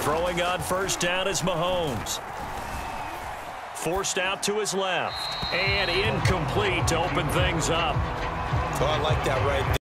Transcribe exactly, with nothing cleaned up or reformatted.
Throwing on first down is Mahomes. Forced out to his left. And incomplete to open things up. Oh, I like that right there.